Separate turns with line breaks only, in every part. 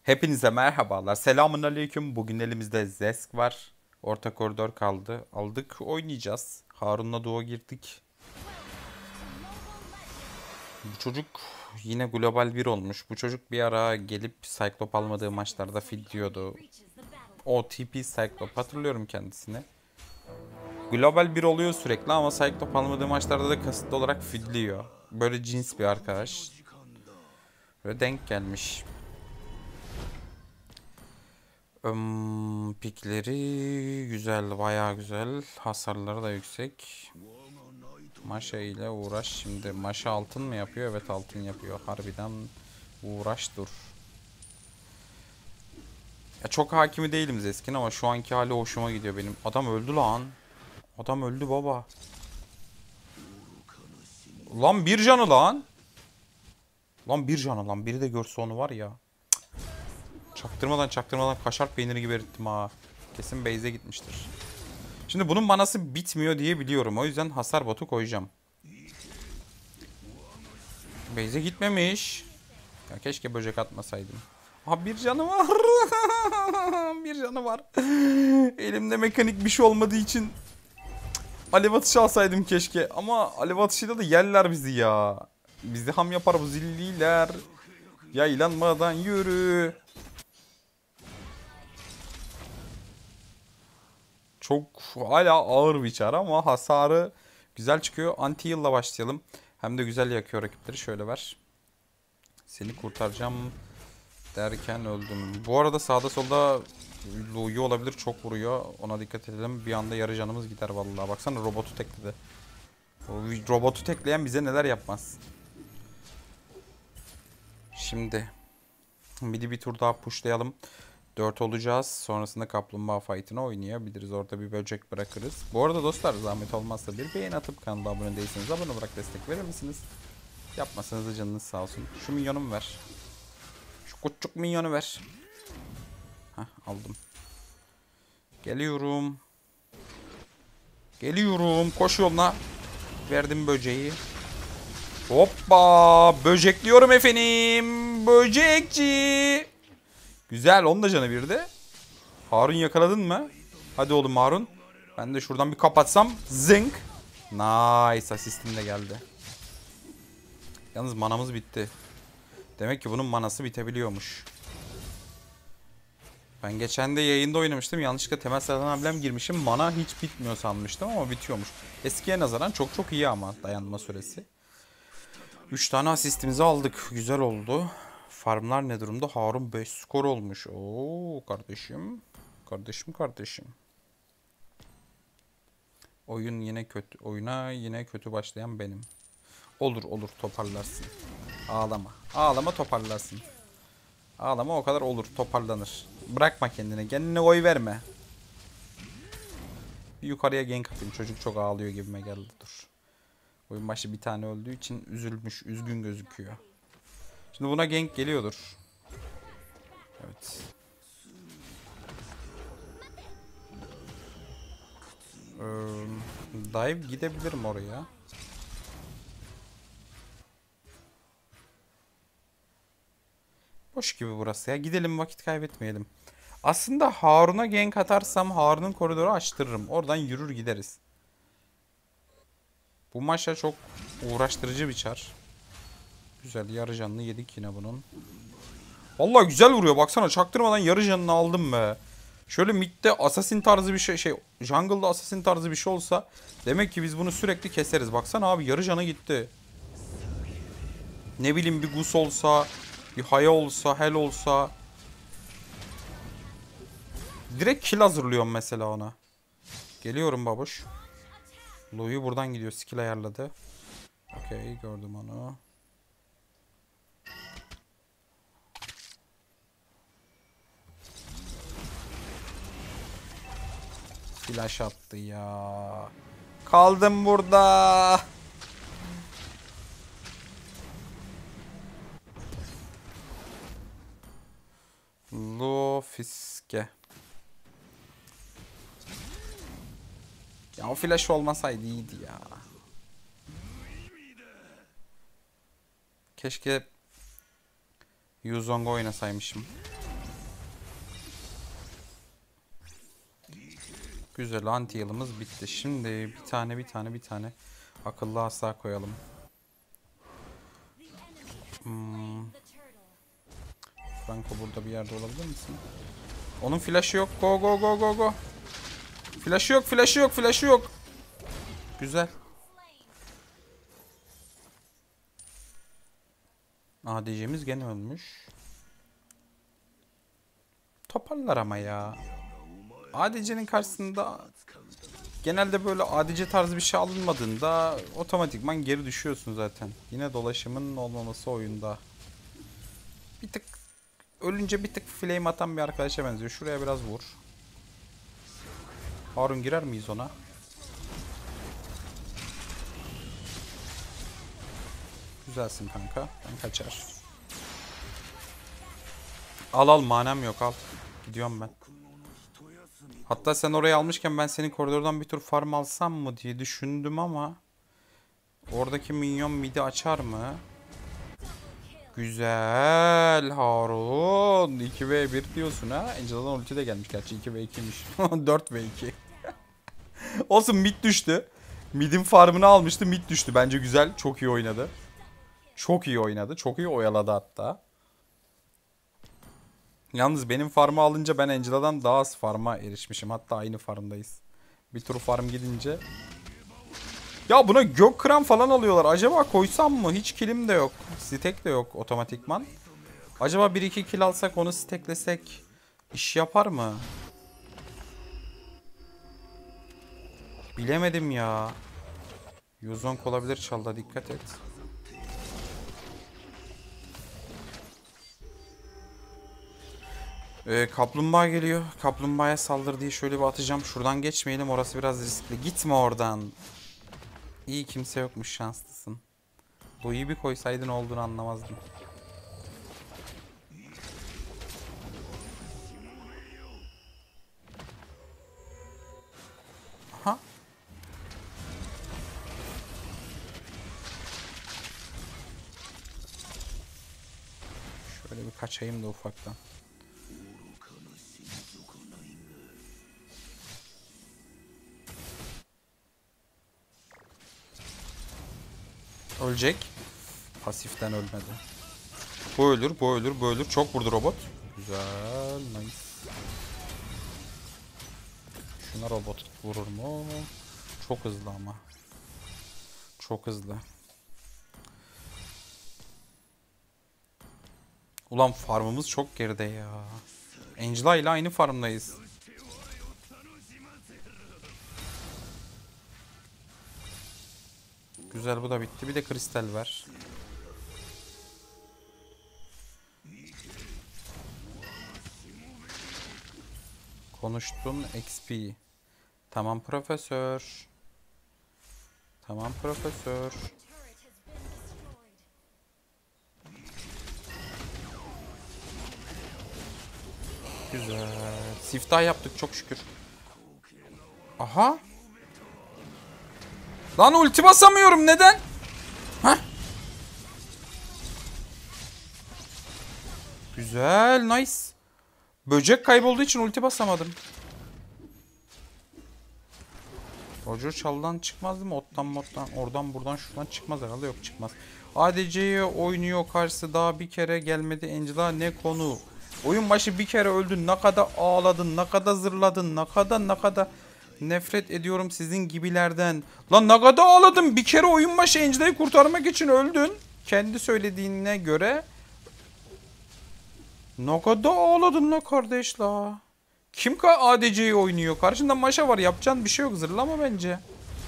Hepinize merhabalar. Selamun aleyküm. Bugün elimizde Zesk var. Orta koridor kaldı. Aldık, oynayacağız. Harun'la duo girdik. Bu çocuk yine global bir olmuş. Bu çocuk bir ara gelip Cyclop almadığı maçlarda feed diyordu. OTP Cyclop, hatırlıyorum kendisini. Global bir oluyor sürekli ama Cyclop almadığı maçlarda da kasıtlı olarak feedliyor. Böyle cins bir arkadaş. Böyle denk gelmiş. Pikleri güzel, bayağı güzel. Hasarları da yüksek. Maşa ile uğraş şimdi. Maşa altın mı yapıyor? Evet, altın yapıyor. Harbiden uğraş dur. Ya çok hakimi değilim Zesk'in ama şu anki hali hoşuma gidiyor benim. Adam öldü lan. Adam öldü baba. Lan bir canı lan. Lan bir canı lan. Biri de görse onu var ya. Çaktırmadan kaşar peyniri gibi erittim ha. Kesin base'e gitmiştir. Şimdi bunun manası bitmiyor diye biliyorum. O yüzden hasar botu koyacağım. Base'e gitmemiş. Ya keşke böcek atmasaydım. Aha, bir canı var. Bir canı var. Elimde mekanik bir şey olmadığı için alev atışı alsaydım keşke. Ama alev atışıyla da yerler bizi ya. Bizi ham yapar bu zilliler. Yaylanmadan yürü. Çok hala ağır bir çar ama hasarı güzel çıkıyor. Anti heal'la başlayalım. Hem de güzel yakıyor rakipleri. Şöyle ver. Seni kurtaracağım derken öldüm. Bu arada sağda solda Lu'yu olabilir, çok vuruyor. Ona dikkat edelim. Bir anda yarı canımız gider vallahi. Baksana, robotu tekledi. O robotu tekleyen bize neler yapmaz. Şimdi bir tur daha pushlayalım. 4 olacağız. Sonrasında kaplumbağa fight'ını oynayabiliriz. Orada bir böcek bırakırız. Bu arada dostlar, zahmet olmazsa bir beğeni atıp kanala abone değilseniz abone olarak destek verir misiniz? Yapmasanız da canınız sağ olsun. Şu minyonumu ver. Şu küçük minyonu ver. Hah, aldım. Geliyorum. Geliyorum. Koş yoluna. Verdim böceği. Hoppa. Böcekliyorum efendim. Böcekçi. Güzel. Onun da canı bir de. Harun, yakaladın mı? Hadi oğlum Harun. Ben de şuradan bir kapatsam. Zınk. Nice. Asistim de geldi. Yalnız manamız bitti. Demek ki bunun manası bitebiliyormuş. Ben geçen de yayında oynamıştım. Yanlışlıkla temel sıradan ablem girmişim. Mana hiç bitmiyor sanmıştım ama bitiyormuş. Eskiye nazaran çok çok iyi ama dayanma süresi. 3 tane asistimizi aldık. Güzel oldu. Farmlar ne durumda? Harun 5 skor olmuş. Oo kardeşim. Kardeşim. Oyuna yine kötü başlayan benim. Olur toparlarsın. Ağlama toparlarsın. Ağlama, o kadar olur, toparlanır. Bırakma kendine. Kendine oy verme. Bir yukarıya gank atayım. Çocuk çok ağlıyor gibime geldi. Dur. Oyun başı bir tane öldüğü için üzülmüş. Üzgün gözüküyor. Şimdi buna gank geliyordur. Evet. Dive gidebilirim oraya. Boş gibi burası ya. Gidelim, vakit kaybetmeyelim. Aslında Harun'a gank atarsam Harun'un koridoru açtırırım. Oradan yürür gideriz. Bu maçta çok uğraştırıcı bir çar. Güzel, yarı canını yedik yine bunun. Vallahi güzel vuruyor, baksana, çaktırmadan yarı canını aldım be. Şöyle midde assassin tarzı bir jungle'da assassin tarzı bir şey olsa demek ki biz bunu sürekli keseriz. Baksana abi, yarı canı gitti. Ne bileyim, bir Gus olsa, bir Haya olsa, Hel olsa. Direkt kill hazırlıyorum mesela ona. Geliyorum babuş. Louis buradan gidiyor, skill ayarladı. Okey, gördüm onu. Flash attı ya. Kaldım burada. Lofiske. Ya o flash olmasaydı iyiydi ya. Keşke Yuzong'u oynasaymışım. Güzel, anti yılımız bitti. Şimdi bir tane akıllı asa koyalım. Franco burada bir yerde olabilir misin? Onun flash'ı yok. Go go go go go. Flash'ı yok, flash'ı yok, flash'ı yok. Güzel. ADC'miz gene ölmüş. Toparlar ama ya. ADC'nin karşısında genelde böyle ADC tarzı bir şey alınmadığında otomatikman geri düşüyorsun zaten. Yine dolaşımın olmaması oyunda. Bir tık ölünce bir tık flame atan bir arkadaşa benziyor. Şuraya biraz vur. Harun girer miyiz ona? Güzelsin kanka. Ben kaçar. Al manam yok al. Gidiyorum ben. Hatta sen orayı almışken ben senin koridordan bir tur farm alsam mı diye düşündüm ama oradaki minyon midi açar mı? Güzel Harun. 2v1 diyorsun ha. Angela'dan ulti de gelmiş gerçi 2v2'miş. 4v2. Olsun mid düştü. Mid'in farmını almıştı, mid düştü. Bence güzel. Çok iyi oynadı. Çok iyi oynadı. Çok iyi oyaladı hatta. Yalnız benim farmı alınca ben Angela'dan daha az farma erişmişim. Hatta aynı farmdayız. Bir tur farm gidince. Ya buna gök kıran falan alıyorlar. Acaba koysam mı? Hiç killim de yok. Stack de yok otomatikman. Acaba 1-2 kill alsak onu stacklesek iş yapar mı? Bilemedim ya. Yuzonk olabilir çalda, dikkat et. Kaplumbağa geliyor. Kaplumbağaya saldır diye şöyle bir atacağım. Şuradan geçmeyelim, orası biraz riskli. Gitme oradan. İyi, kimse yokmuş, şanslısın. Bu iyi bir koysaydın olduğunu anlamazdım. Aha. Şöyle bir kaçayım da ufaktan. Ölecek. Pasiften ölmedi. Bu ölür, bu ölür, bu ölür. Çok vurdu robot. Güzel, nice. Şuna robot vurur mu? Çok hızlı ama. Çok hızlı. Ulan farmımız çok geride ya. Angela ile aynı farmdayız. Güzel, bu da bitti. Bir de kristal ver. Konuştun XP. Tamam profesör. Tamam profesör. Güzel. Siftah yaptık çok şükür. Aha. Lan ulti basamıyorum, neden? Hah. Güzel, nice. Böcek kaybolduğu için ulti basamadım. Roger çaldan çıkmaz değil mi? Ottan oradan buradan şuradan çıkmaz herhalde, yok çıkmaz. ADC'ye oynuyor karşısı, daha bir kere gelmedi Angela, ne konu? Oyun başı bir kere öldün, ne kadar ağladın, ne kadar zırladın, ne kadar nefret ediyorum sizin gibilerden. Lan ne kadar ağladın, bir kere oyun başı Angela'yı kurtarmak için öldün. Kendi söylediğine göre. Ne kadar ağladın la kardeş la. Kim ADC'yi oynuyor? Karşında Maşa var, yapacağın bir şey yok, zırlama bence.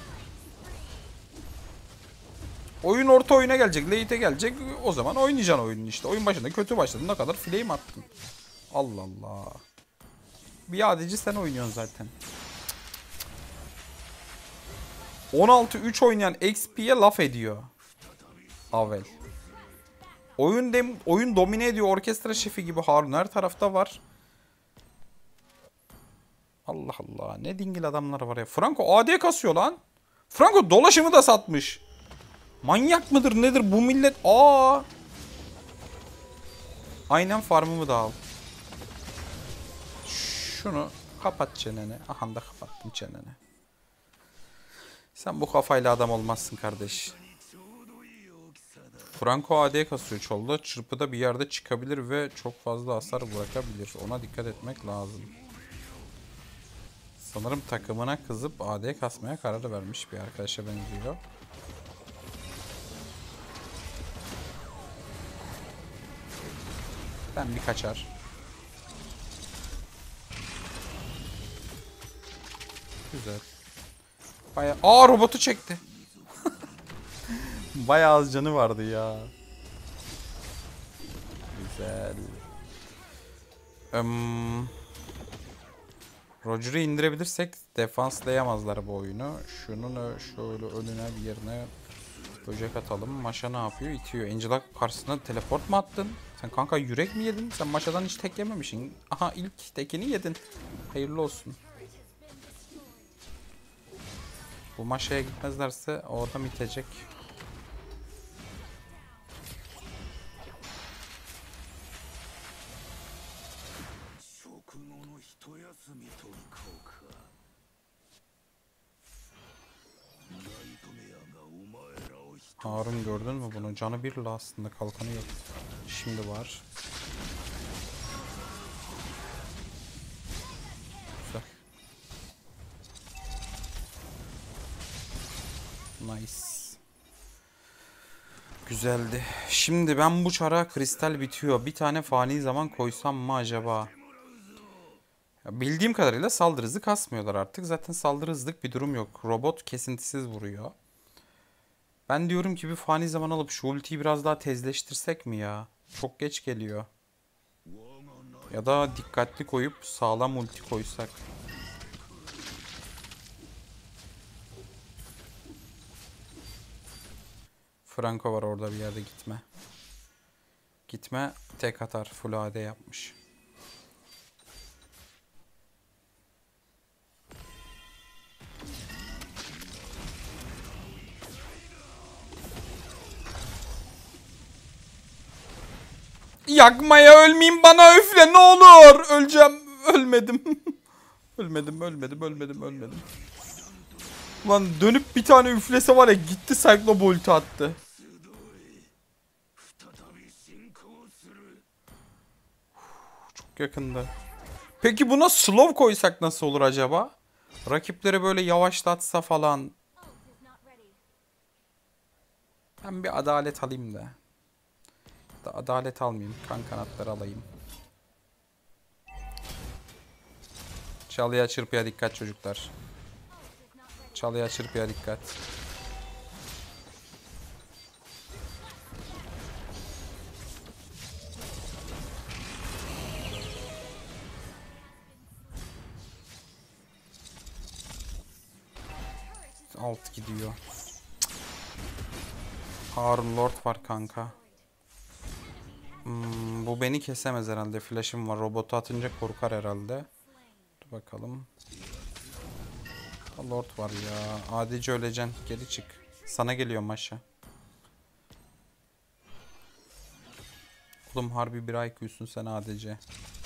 Oyun orta oyuna gelecek, late'e gelecek, o zaman oynayacaksın oyunu işte. Oyun başında kötü başladın, ne kadar flame attın. Allah Allah. Bir ADC sen oynuyorsun zaten. 16-3 oynayan XP'ye laf ediyor. Avel. Oyun domine ediyor, orkestra şefi gibi Harun her tarafta var. Allah Allah, ne dingil adamlar var ya. Franco AD kasıyor lan. Franco dolaşımı da satmış. Manyak mıdır nedir bu millet? Aynen farmımı da al. Şunu Kapat çeneni. Aha da kapattım çeneni. Sen bu kafayla adam olmazsın kardeş. Franco AD kasıyor çolda. Çırpıda bir yerde çıkabilir ve çok fazla hasar bırakabilir. Ona dikkat etmek lazım. Sanırım takımına kızıp AD kasmaya karar vermiş bir arkadaşa benziyor. Ben bir kaçar. Güzel. Bayağı... Aa, robotu çekti. Bayağı az canı vardı ya. Güzel. Roger'ı indirebilirsek defanslayamazlar bu oyunu. Şunun şöyle önüne bir yerine böcek atalım. Maşa ne yapıyor? İtiyor. Angela karşısına teleport mu attın? Sen kanka yürek mi yedin? Sen Maşa'dan hiç tek yememişsin. Aha, ilk tekini yedin. Hayırlı olsun. Bu Maşa'ya gitmezlerse o adam itecek. Harun gördün mü bunu? Canı birle aslında, kalkanı yok. Şimdi var. Güzel. Nice. Güzeldi. Şimdi ben bu çara kristal bitiyor. Bir tane fani zaman koysam mı acaba? Ya bildiğim kadarıyla saldırı hızı kasmıyorlar artık. Zaten saldırı hızlık bir durum yok. Robot kesintisiz vuruyor. Ben diyorum ki bir fani zaman alıp şu ultiyi biraz daha tezleştirsek mi ya? Çok geç geliyor. Ya da dikkatli koyup sağlam ulti koysak. Franco var orada bir yerde, gitme. Gitme, tek atar, full AD yapmış. Yakmaya, ölmeyeyim, bana üfle ne olur. Öleceğim. Ölmedim. ölmedim. Lan dönüp bir tane üflese var ya, gitti Cyclops ulti attı. Çok yakında. Peki buna slow koysak nasıl olur acaba? Rakipleri böyle yavaşlatsa falan. Ben bir adalet alayım da. Adalet almayayım. Kan kanatları alayım. Çalıya çırpıya dikkat çocuklar. Çalıya çırpıya dikkat. Alt gidiyor. Harun Lord var kanka. Bu beni kesemez herhalde. Flash'ım var. Robotu atınca korkar herhalde. Dur bakalım. Lord var ya. Adice öleceksin. Geri çık. Sana geliyor Maşa. Oğlum harbi bir IQ'sun sen Adice.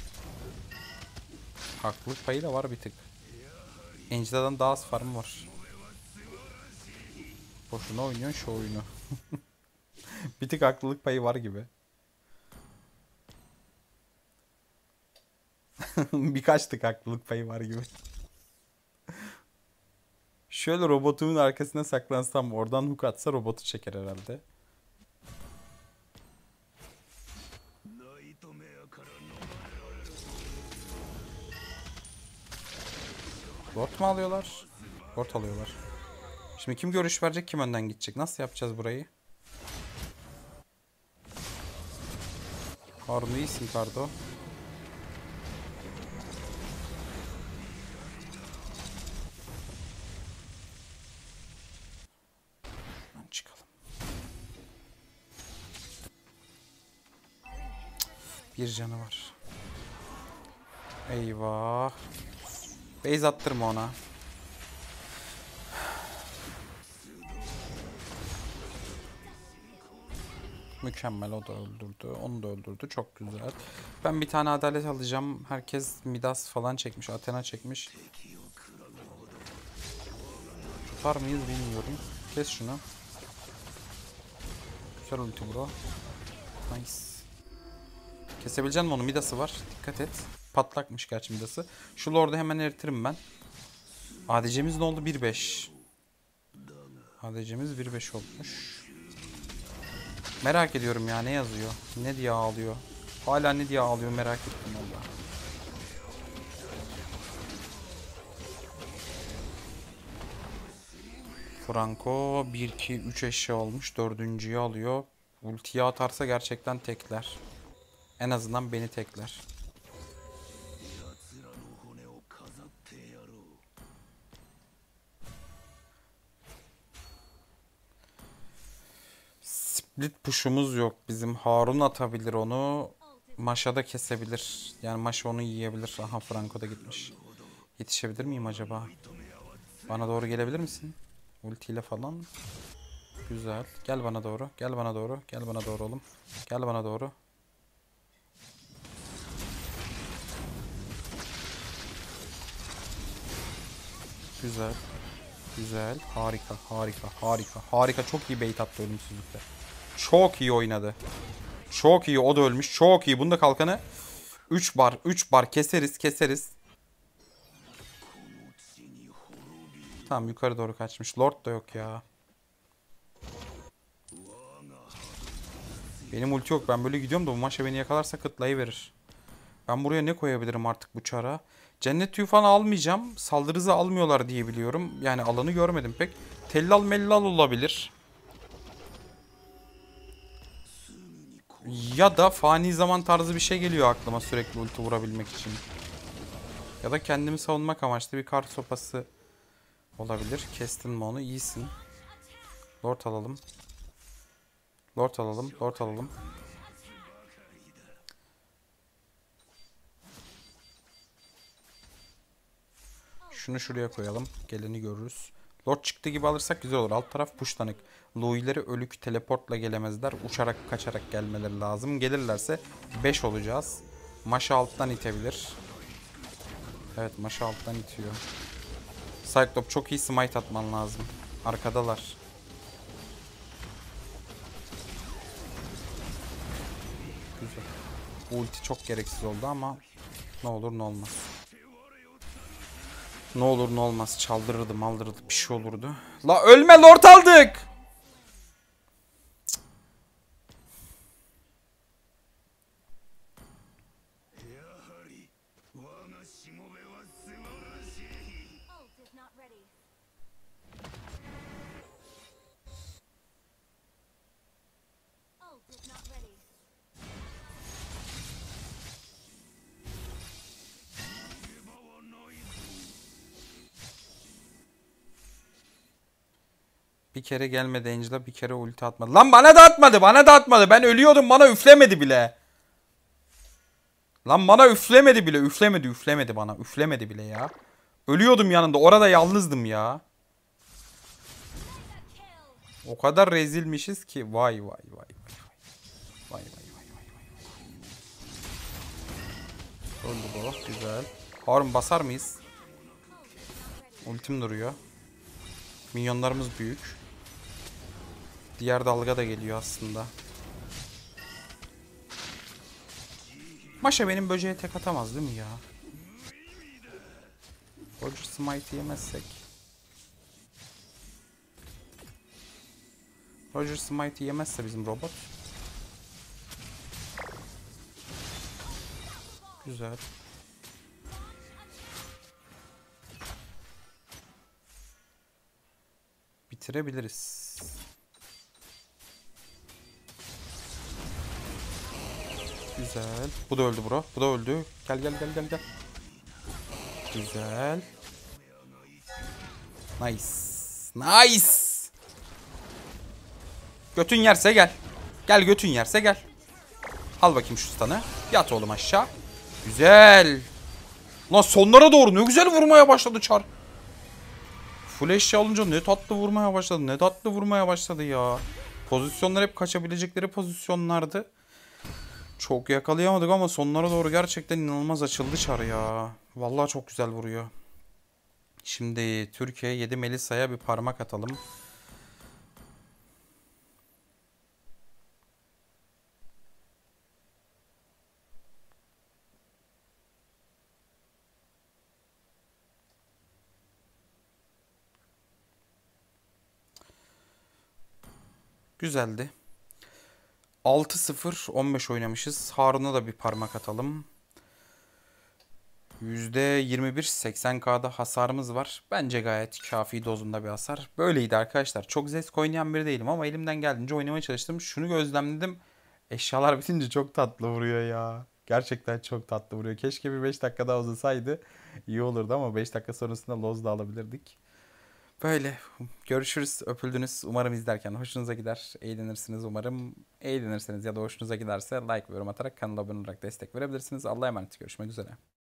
Haklılık payı da var bir tık. Angela'dan daha az farmı var. Boşuna oynuyorsun şu oyunu. Bir tık haklılık payı var gibi. Birkaç tık haklılık payı var gibi. Şöyle robotumun arkasına saklansam, oradan hook atsa robotu çeker herhalde. Bot mu alıyorlar? Bot alıyorlar. Şimdi kim görüş verecek, kim önden gidecek? Nasıl yapacağız burayı? Harun iyisin Kardo. Çıkalım. Bir canı var. Eyvah. Base attırma ona. Mükemmel, o da öldürdü. Onu da öldürdü. Çok güzel. Ben bir tane adalet alacağım. Herkes Midas falan çekmiş. Athena çekmiş. Tutar mıyız bilmiyorum. Kes şunu. Güzel ulti bro. Nice. Kesebilecek misin onu? Midas'ı var. Dikkat et. Patlakmış gerçi Midas'ı. Şu Lord'u hemen eritirim ben. ADC'miz ne oldu? 1-5. ADC'miz 1-5 olmuş. Merak ediyorum ya, ne yazıyor? Ne diye ağlıyor? Hala ne diye ağlıyor merak ettim valla. Franco 1-2-3 eşya olmuş. Dördüncüyü alıyor. Ultiyi atarsa gerçekten tekler. En azından beni tekler. Split push'umuz yok. Bizim Harun atabilir onu. Maşa da kesebilir. Yani Maşa onu yiyebilir. Aha, Franco da gitmiş. Yetişebilir miyim acaba? Bana doğru gelebilir misin? Ultiyle falan. Güzel. Gel bana doğru. Gel bana doğru. Gel bana doğru oğlum. Gel bana doğru. Güzel. Güzel. Harika. Harika. Harika. Harika. Çok iyi bait attı ölümsüzlükte. Çok iyi oynadı. Çok iyi. O da ölmüş. Çok iyi. Bunda kalkanı 3 bar. 3 bar. Keseriz. Keseriz. Tamam, yukarı doğru kaçmış. Lord da yok ya. Benim ulti yok. Ben böyle gidiyorum da bu maşa beni yakalarsa kıtlayıverir. Ben buraya ne koyabilirim artık bu çara? Cennet tüyü almayacağım. Saldırı hızı almıyorlar diye biliyorum. Yani alanı görmedim pek. Tellal mellal olabilir. Ya da fani zaman tarzı bir şey geliyor aklıma sürekli ulti vurabilmek için. Ya da kendimi savunmak amaçlı bir kar sopası olabilir. Kestin mi onu? İyisin. Lord alalım. Lord alalım. Lord alalım. Şunu şuraya koyalım. Geleni görürüz. Lord çıktı gibi alırsak güzel olur. Alt taraf puştanık. Louis'leri ölük teleportla gelemezler. Uçarak kaçarak gelmeleri lazım. Gelirlerse 5 olacağız. Maşa alttan itebilir. Evet, Maşa alttan itiyor. Cyclops çok iyi smite atman lazım. Arkadalar. Güzel. Bu ulti çok gereksiz oldu ama ne olur ne olmaz. Ne olur ne olmaz. Çaldırırdı maldırırdı. Bir şey olurdu. La ölme, Lord aldık. Bir kere gelmedi Angela, bir kere ulti atmadı. Lan bana da atmadı, bana da atmadı. Ben ölüyordum, bana üflemedi bile. Lan bana üflemedi bile, üflemedi bana. Üflemedi bile ya. Ölüyordum yanında, orada yalnızdım ya. O kadar rezilmişiz ki. Vay vay vay vay. Vay vay vay vay vay. Öldü bu, güzel. Harun basar mıyız? Ultim duruyor. Minyonlarımız büyük. Diğer dalga da geliyor aslında. Maşa benim böceğe tek atamaz değil mi ya? Roger Smite yemezsek. Roger Smite yemezse bizim robot. Güzel. Bitirebiliriz. Güzel. Bu da öldü bro. Bu da öldü. Gel gel gel gel gel. Güzel. Nice. Nice. Götün yerse gel. Gel götün yerse gel. Al bakayım şu stun'ı. Yat oğlum aşağı. Güzel. Lan sonlara doğru ne güzel vurmaya başladı Char. Full eşya alınca ne tatlı vurmaya başladı. Ne tatlı vurmaya başladı ya. Pozisyonlar hep kaçabilecekleri pozisyonlardı. Çok yakalayamadık ama sonlara doğru gerçekten inanılmaz açıldı çar ya. Vallahi çok güzel vuruyor. Şimdi Türkiye 7 Melisa'ya bir parmak atalım. Güzeldi. 6-0 15 oynamışız. Harun'a da bir parmak atalım. %21 80K'da hasarımız var. Bence gayet kafi dozunda bir hasar. Böyleydi arkadaşlar. Çok zevk oynayan biri değilim ama elimden geldiğince oynamaya çalıştım. Şunu gözlemledim. Eşyalar bitince çok tatlı vuruyor ya. Gerçekten çok tatlı vuruyor. Keşke bir 5 dakika daha uzasaydı iyi olurdu ama 5 dakika sonrasında loz da alabilirdik. Böyle. Görüşürüz. Öpüldünüz. Umarım izlerken hoşunuza gider. Eğlenirsiniz umarım. Eğlenirseniz ya da hoşunuza giderse like ve yorum atarak kanala abone olarak destek verebilirsiniz. Allah'a emanet. Görüşmek üzere.